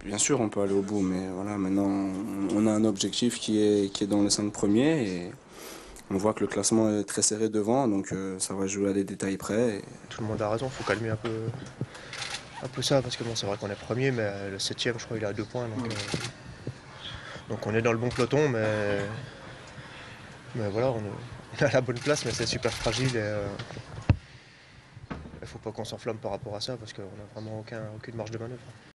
Bien sûr, on peut aller au bout, mais voilà, maintenant, on a un objectif qui est dans les 5 premiers et on voit que le classement est très serré devant, donc ça va jouer à des détails près. Tout le monde a raison, il faut calmer un peu ça, parce que bon, c'est vrai qu'on est premier, mais le septième, je crois, il est à 2 points. Donc on est dans le bon peloton, mais voilà, on est à la bonne place, mais c'est super fragile et il ne faut pas qu'on s'enflamme par rapport à ça, parce qu'on n'a vraiment aucune marge de manœuvre.